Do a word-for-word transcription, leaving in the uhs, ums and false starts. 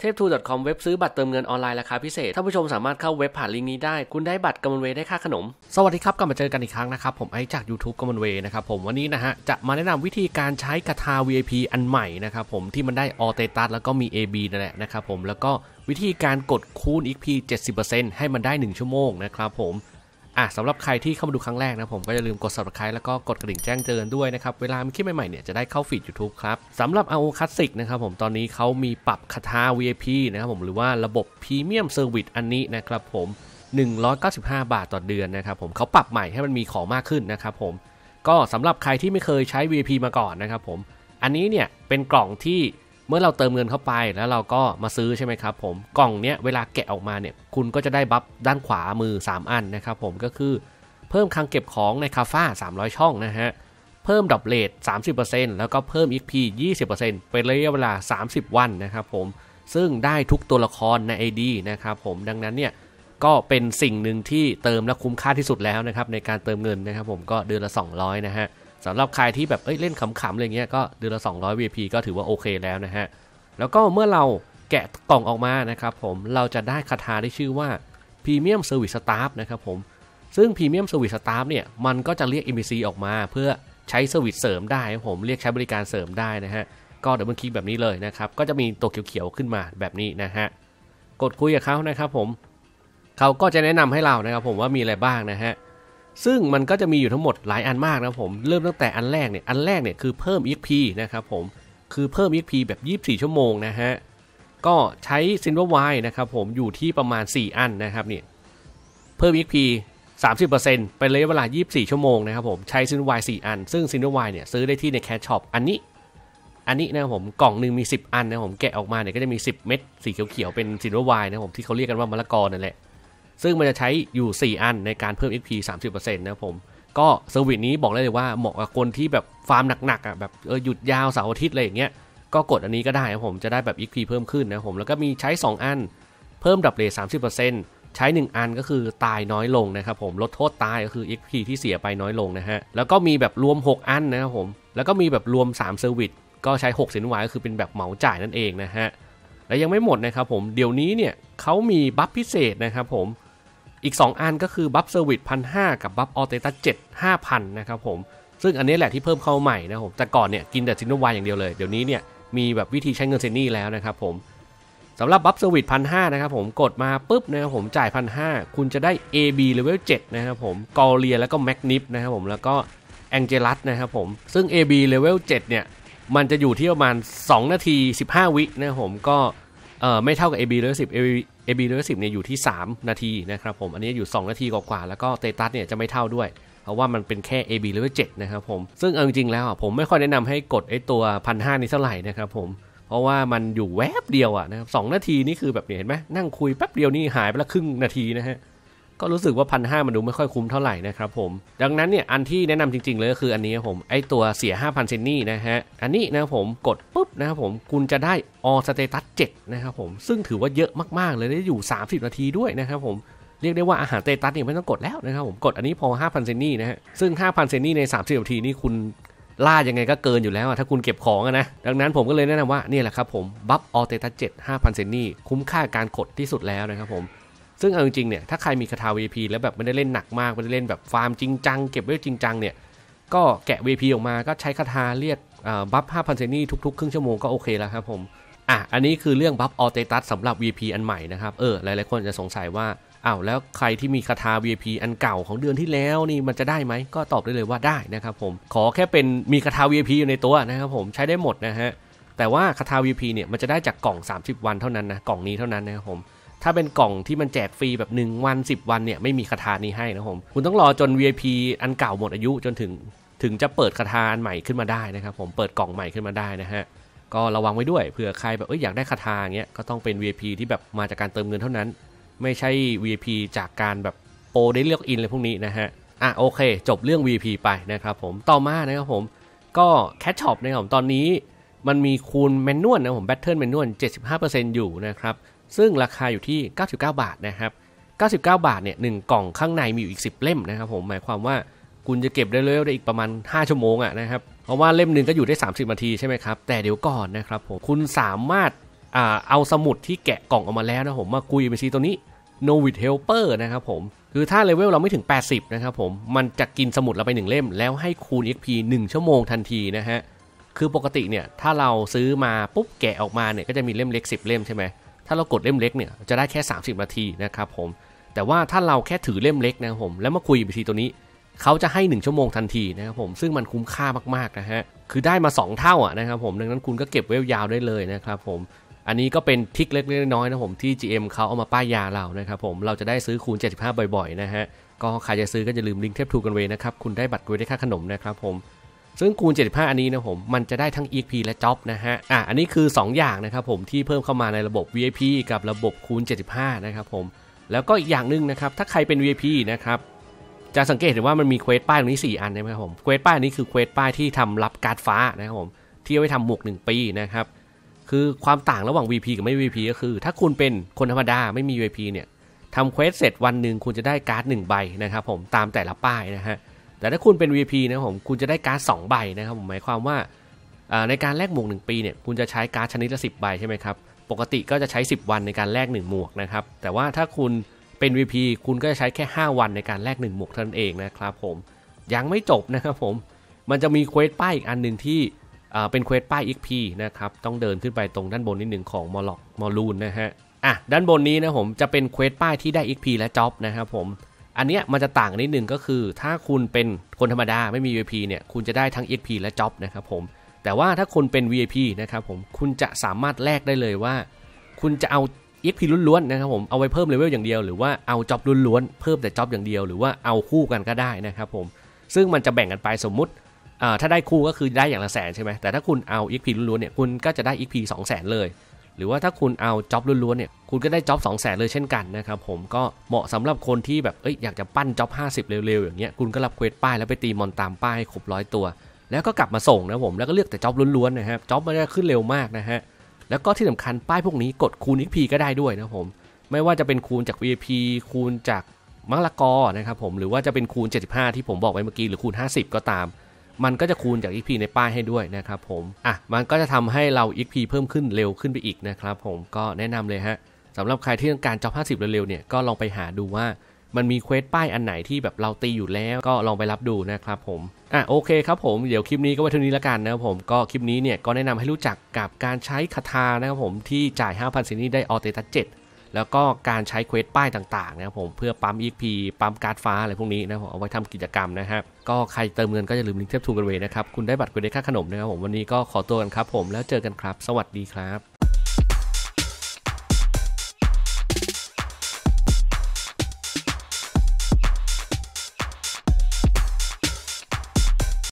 เทพทู ดอท คอม เว็บซื้อบัตรเติมเงินออนไลน์ราคาพิเศษท่านผู้ชมสามารถเข้าเว็บผ่านลิงก์นี้ได้คุณได้บัตรกำมลเวย์ได้ค่าขนมสวัสดีครับกลับมาเจอกันอีกครั้งนะครับผมไอจาก YouTube กำมลเวย์นะครับผมวันนี้นะฮะจะมาแนะนำวิธีการใช้คาถา วี ไอ พี อันใหม่นะครับผมที่มันได้ออเตตัสแล้วก็มี เอ บี นั่นแหละนะครับผมแล้วก็วิธีการกดคูณ อี เอ็ก พี เจ็ดสิบเปอร์เซ็นต์ ให้มันได้หนึ่งชั่วโมงนะครับผมอ่ะสำหรับใครที่เข้ามาดูครั้งแรกนะผมก็อย่าลืมกด ซับสไครบ์ แล้วก็กดกระดิ่งแจ้งเตือนด้วยนะครับเวลามีคลิปใหม่ๆเนี่ยจะได้เข้าฟีด YouTube ครับสำหรับ อาร์ โอ Classic นะครับผมตอนนี้เขามีปรับคาถา วี ไอ พี นะครับผมหรือว่าระบบ Premium Service อันนี้นะครับผมหนึ่งร้อยเก้าสิบห้าบาทต่อเดือนนะครับผมเขาปรับใหม่ให้มันมีของมากขึ้นนะครับผมก็สำหรับใครที่ไม่เคยใช้ วี ไอ พี มาก่อนนะครับผมอันนี้เนี่ยเป็นกล่องที่เมื่อเราเติมเงินเข้าไปแล้วเราก็มาซื้อใช่ไหมครับผมกล่องเนี้ยเวลาแกะออกมาเนี่ยคุณก็จะได้บัฟด้านขวามือสามอันนะครับผมก็คือเพิ่มคลังเก็บของในคาฟ้าสามร้อยช่องนะฮะเพิ่มดรอปเรท สามสิบเปอร์เซ็นต์ แล้วก็เพิ่ม อี เอ็ก พี ยี่สิบเปอร์เซ็นต์ เป็นระยะเวลาสามสิบวันนะครับผมซึ่งได้ทุกตัวละครใน ไอ ดี นะครับผมดังนั้นเนี่ยก็เป็นสิ่งหนึ่งที่เติมและคุ้มค่าที่สุดแล้วนะครับในการเติมเงินนะครับผมก็เดือนละสองร้อยนะฮะสำหรับใครที่แบบเอ้ยเล่นขำๆอะไรเงี้ยก็เดือนละสองร้อย วี ไอ พี ก็ถือว่าโอเคแล้วนะฮะแล้วก็เมื่อเราแกะกล่องออกมานะครับผมเราจะได้คาถาที่ชื่อว่า Premium Service Staff นะครับผมซึ่ง Premium Service Staff เนี่ยมันก็จะเรียก เอ็ม พี ซี ออกมาเพื่อใช้เซอร์วิสเสริมได้ครับผมเรียกใช้บริการเสริมได้นะฮะก็เดี๋ยวมันคลิกแบบนี้เลยนะครับก็จะมีตัวเขียวๆขึ้นมาแบบนี้นะฮะกดคุยกับเขานะครับผมเขาก็จะแนะนำให้เรานะครับผมว่ามีอะไรบ้างนะฮะซึ่งมันก็จะมีอยู่ทั้งหมดหลายอันมากนะผมเริ่มตั้งแต่อันแรกเนี่ยอันแรกเนี่ยคือเพิ่ม อี เอ็ก พี นะครับผมคือเพิ่ม อี เอ็ก พี แบบยี่สิบสี่ชั่วโมงนะฮะก็ใช้ Silver Wine นะครับผมอยู่ที่ประมาณสี่อันนะครับนี่เพิ่ม อี เอ็ก พี สามสิบเปอร์เซ็นต์ เป็นระยะเวลายี่สิบสี่ชั่วโมงนะครับผมใช้ Silver Wine สี่อันซึ่ง Silver Wine เนี่ยซื้อได้ที่ใน Cash Shop อันนี้อันนี้นะครับผมกล่องนึงมีสิบอันนะผมแกะออกมาเนี่ยก็จะมีสิบเม็ดสีเขียวๆเป็น Silver Wine นะผมที่เขาเรียกกันว่ามะละกอนั่นแหละซึ่งมันจะใช้อยู่สี่อัในการเพิ่ม อี เอ็ก พี สามสิบเปอร์เซ็นต์ นะผมก็เซอร์วิสนี้บอกเลยว่าเหมาะกับคนที่แบบฟาร์มหนักๆอ่ะแบบเออหยุดยาวเสาร์อาทิตย์อะไรอย่างเงี้ยก็กดอันนี้ก็ได้ครับผมจะได้แบบ อี เอ็ก พี เพิ่มขึ้นนะผมแล้วก็มีใช้สองอันเพิ่มดับเรท สามสิบเปอร์เซ็นต์ ใช้หนึ่งอันก็คือตายน้อยลงนะครับผมลดโทษตายก็คือ อี เอ็ก พี ที่เสียไปน้อยลงนะฮะแล้วก็มีแบบรวมหกอันนะครับผมแล้วก็มีแบบรวมสามเซอร์วิสก็ใช้หกสินวายก็คือเป็นแบบเหมาจ่ายนั่นเองนะฮะและยังไม่หมดนะครับผมเดี๋ยวนี้เนี่ยเขามีบัฟพิเศษนะครับผมอีกสองอันก็คือบัฟเซอร์วิส หนึ่งพันห้าร้อย กับบัฟออเตตัสเจ็ด ห้าพัน นะครับผมซึ่งอันนี้แหละที่เพิ่มเข้าใหม่นะผมแต่ก่อนเนี่ยกินแต่ซินโนวายอย่างเดียวเลยเดี๋ยวนี้เนี่ยมีแบบวิธีใช้เงินเซนนี่แล้วนะครับผมสำหรับบัฟเซอร์วิส หนึ่งพันห้าร้อย นะครับผมกดมาปุ๊บนะครับผมจ่าย หนึ่งพันห้าร้อย คุณจะได้ เอ บี Level เจ็ดนะครับผมกอเลียแล้วก็แมกนิฟนะครับผมแล้วก็แองเจลัสนะครับผมซึ่ง เอ บี Level เจ็ดเนี่ยมันจะอยู่ที่ประมาณสองนาทีสิบห้าวินะครับผมก็เอ่อไม่เท่ากับ เอ บี Level สิบ เอ บี Level สิบเนี่ยอยู่ที่สามนาทีนะครับผมอันนี้อยู่สองนาทีกว่าๆแล้วก็เตตัสเนี่ยจะไม่เท่าด้วยเพราะว่ามันเป็นแค่ เอ บี Level เจ็ดนะครับผมซึ่งเอาจริงๆแล้วผมไม่ค่อยแนะนำให้กดไอ้ตัว หนึ่งพันห้าร้อย นี้เท่าไหร่นะครับผมเพราะว่ามันอยู่แวบเดียวอ่ะนะครับสองนาทีนี่คือแบบเห็นไหมนั่งคุยแป๊บเดียวนี่หายไปละครึ่งนาทีนะฮะก็รู้สึกว่า หนึ่งพันห้าร้อย มันดูไม่ค่อยคุ้มเท่าไหร่นะครับผมดังนั้นเนี่ยอันที่แนะนำจริงๆเลยก็คืออันนี้ครับผมไอ้ตัวเสีย ห้าพัน เซนนี่นะฮะอันนี้นะครับผมกดปุ๊บนะครับผมคุณจะได้ All Status เจ็ดนะครับผมซึ่งถือว่าเยอะมากๆเลยได้อยู่สามสิบนาทีด้วยนะครับผมเรียกได้ว่าอาหารเตตัสเนี่ยไม่ต้องกดแล้วนะครับผมกดอันนี้พอ ห้าพัน เซนนี่นะฮะซึ่ง ห้าพัน เซนนี่ในสามสิบนาทีนี่คุณล่ายังไงก็เกินอยู่แล้วถ้าคุณเก็บของนะดังนั้นผมก็เลยแนะนำว่านี่แหละครับผมบัฟ All Status เจ็ด ห้าพัน เซนนี่คุ้มค่าการกดที่สุดแล้วนะครับผมซึ่งเอาจริงๆเนี่ยถ้าใครมีคาถา วี ไอ พี แล้วแบบไม่ได้เล่นหนักมากไม่ได้เล่นแบบฟาร์มจริงจังเก็บไว้จริงจังเนี่ยก็แกะ วี ไอ พี ออกมาก็ใช้คาถาเรียกบัฟ ห้าพัน เซนนี่ทุกๆครึ่งชั่วโมงก็โอเคแล้วครับผมอ่ะอันนี้คือเรื่องบัฟออเตตัสสำหรับ วี ไอ พี อันใหม่นะครับเออหลายๆคนจะสงสัยว่าอ้าวแล้วใครที่มีคาถา วี ไอ พี อันเก่าของเดือนที่แล้วนี่มันจะได้ไหมก็ตอบได้เลยว่าได้นะครับผมขอแค่เป็นมีคาถา วี ไอ พี อยู่ในตัวนะครับผมใช้ได้หมดนะฮะแต่ว่าคาถา วี ไอ พี เนี่ยมันจะได้จากกล่องสามสิบวันเท่านั้นนะกล่องนี้เท่านั้นนะครับผมถ้าเป็นกล่องที่มันแจกฟรีแบบหนึ่งวันสิบวันเนี่ยไม่มีคาถานี้ให้นะผมคุณต้องรอจน วี ไอ พี อันเก่าหมดอายุจนถึงถึงจะเปิดคาถาอันใหม่ขึ้นมาได้นะครับผมเปิดกล่องใหม่ขึ้นมาได้นะฮะก็ระวังไว้ด้วยเผื่อใครแบบเอ้ยอยากได้คาถาอย่างเงี้ยก็ต้องเป็น วี ไอ พี ที่แบบมาจากการเติมเงินเท่านั้นไม่ใช่ วี ไอ พี จากการแบบโปรได้เลือกอินอะไรพวกนี้นะฮะอ่ะโอเคจบเรื่อง วี ไอ พี ไปนะครับผมต่อมานะครับผมก็แคชช็อปนะครับตอนนี้มันมีคูณแมนนวลนะผมแบตเทิลแมนนวล เจ็ดสิบห้าเปอร์เซ็นต์ อยู่นะครับซึ่งราคาอยู่ที่เก้าสิบเก้าบาทนะครับเก้าสิบเก้าบาทเนี่ยหนึ่งกล่องข้างในมีอยู่อีกสิบเล่มนะครับผมหมายความว่าคุณจะเก็บได้เร็วได้อีกประมาณห้าชั่วโมงอ่ะนะครับเพราะว่าเล่มนึงก็อยู่ได้สามสิบนาทีใช่ไหมครับแต่เดี๋ยวก่อนนะครับผมคุณสามารถอ่าเอาสมุดที่แกะกล่องออกมาแล้วนะผมมาคุยบัญชีตัวนี้ Novit Helper นะครับผมคือถ้าเลเวลเราไม่ถึงแปดสิบนะครับผมมันจะกินสมุดเราไปหนึ่งเล่มแล้วให้คูณ เอ็กซ์ พี หนึ่งชั่วโมงทันทีนะฮะคือปกติเนี่ยถ้าเราซื้อมาปุ๊บแกะออกมาเนี่ยก็จะมีเล่มเล็กสิบเล่มใช่ไหมถ้าเรากดเล่มเล็กเนี่ยจะได้แค่สามสิบนาทีนะครับผมแต่ว่าถ้าเราแค่ถือเล่มเล็กนะครับผมแล้วมาคุยบัญชีตัวนี้เขาจะให้หนึ่งชั่วโมงทันทีนะครับผมซึ่งมันคุ้มค่ามากๆนะฮะคือได้มาสองเท่าอ่ะนะครับผมดังนั้นคุณก็เก็บเวลยาวได้เลยนะครับผมอันนี้ก็เป็นทริคเล็กๆน้อยๆนะผมที่ จี เอ็ม เขาเอามาป้ายยาเรานะครับผมเราจะได้ซื้อคูณเจ็ดสิบห้าบ่อยๆนะฮะก็ใครจะซื้อก็อย่าลืมลิงก์เทปทูกันเวนะครับคุณได้บัตรกวยได้ค่าขนมนะครับผมซึ่งคูณเจ็ดสิบห้าอันนี้นะผมมันจะได้ทั้ง อี เอ็กซ์ พี และจ็อบนะฮะอ่ะอันนี้คือสองอย่างนะครับผมที่เพิ่มเข้ามาในระบบ วี ไอ พี กับระบบคูณเจ็ดสิบห้านะครับผมแล้วก็อีกอย่างนึงนะครับถ้าใครเป็น วี ไอ พี นะครับจะสังเกตเห็นว่ามันมีเควสป้ายตรงนี้สี่อันนะครับผมเควสป้ายนี้คือเควสป้ายที่ทำรับการ์ดฟ้านะครับผมที่เอาไว้ทำหมวกหนึ่งปีนะครับคือความต่างระหว่าง วี ไอ พี กับไม่ วี ไอ พี ก็คือถ้าคุณเป็นคนธรรมดาไม่มี วี ไอ พี เนี่ยทำเควสเสร็จวันหนึ่งคุณจะได้การ์ดหนึ่งใบนะครับผมตามแต่ละป้ายนะฮะแต่ถ้าคุณเป็น วี ไอ พี นะครับผมคุณจะได้การ์ดสองใบนะครับผมหมายความว่าในการแลกหมวกหนึ่งปีเนี่ยคุณจะใช้การ์ดชนิดละสิบใบใช่ไหมครับปกติก็จะใช้สิบวันในการแลกหนึ่งหมวกนะครับแต่ว่าถ้าคุณเป็น วี ไอ พี คุณก็จะใช้แค่ห้าวันในการแลกหนึ่งหมวกเท่านั้นเองนะครับผมยังไม่จบนะครับผมมันจะมีเควสป้ายอีกอันนึงที่เป็นเควสป้าย อี เอ็กซ์ พี นะครับต้องเดินขึ้นไปตรงด้านบนนิดนึงของมอลล็อกมอลูนนะฮะอ่ะด้านบนนี้นะผมจะเป็นเควสป้ายที่ได้ อี เอ็กซ์ พี และจ็อบนะครับผมอันเนี้ยมันจะต่างนิดนึงก็คือถ้าคุณเป็นคนธรรมดาไม่มี วี ไอ พี เนี่ยคุณจะได้ทั้ง อี เอ็กซ์ พี และจ็อบนะครับผมแต่ว่าถ้าคุณเป็น วี ไอ พี นะครับผมคุณจะสามารถแลกได้เลยว่าคุณจะเอา อี เอ็กซ์ พี ล้วนๆนะครับผมเอาไว้เพิ่มเลเวลอย่างเดียวหรือว่าเอาจ็อบล้วนๆเพิ่มแต่จ็อบอย่างเดียวหรือว่าเอาคู่กันก็ได้นะครับผมซึ่งมันจะแบ่งกันไปสมมุติถ้าได้คู่ก็คือได้อย่างละแสนใช่ไหมแต่ถ้าคุณเอา อี เอ็กซ์ พี ล้วนๆเนี่ยคุณก็จะได้ อี เอ็กซ์ พี สองแสนเลยหรือว่าถ้าคุณเอาจ็อบล้วนๆเนี่ยคุณก็ได้จ็อบสองแสนเลยเช่นกันนะครับผมก็เหมาะสำหรับคนที่แบบเอ้ยอยากจะปั้นจ็อบห้าสิบเร็วๆอย่างเงี้ยคุณก็รับเควสป้ายแล้วไปตีมอนตามป้ายให้ครบร้อยตัวแล้วก็กลับมาส่งนะผมแล้วก็เลือกแต่จ็อบล้วนๆนะครับจ็อบมันจะขึ้นเร็วมากนะฮะแล้วก็ที่สำคัญป้ายพวกนี้กดคูณ อี เอ็กซ์ พี ก็ได้ด้วยนะผมไม่ว่าจะเป็นคูณจาก วี ไอ พี คูณจากมะละกอนะครับผมหรือว่าจะเป็นคูณเจ็ดสิบห้าที่ผมบอกไว้เมื่อกี้หรือคูณห้าสิบก็ตามมันก็จะคูณจาก อี เอ็กซ์ พี ในป้ายให้ด้วยนะครับผมอ่ะมันก็จะทำให้เรา อี เอ็กซ์ พี เพิ่มขึ้นเร็วขึ้นไปอีกนะครับผมก็แนะนำเลยฮะสำหรับใครที่ต้องการจ็อบห้าสิบเร็วๆเนี่ยก็ลองไปหาดูว่ามันมีเควสป้ายอันไหนที่แบบเราตีอยู่แล้วก็ลองไปรับดูนะครับผมอ่ะโอเคครับผมเดี๋ยวคลิปนี้ก็ไว้เท่านี้แล้วกันนะครับผมก็คลิปนี้เนี่ยก็แนะนำให้รู้จักกับการใช้คาถานะครับผมที่จ่าย ห้าพัน ซินี่ได้ออเตตัสเจ็ดแล้วก็การใช้เควสป้ายต่างๆนะครับผมเพื่อปั๊ม อี เอ็กซ์ พี ปั๊มการ์ดฟ้าอะไรพวกนี้นะครับเอาไว้ทำกิจกรรมนะครับก็ใครเติมเงินก็อย่าลืมลิงก์เทปทูกันเวนะครับคุณได้บัตรคุณได้ค่าขนมนะครับผมวันนี้ก็ขอตัวกันครับผมแล้วเจอกันครับสวัสดีครับ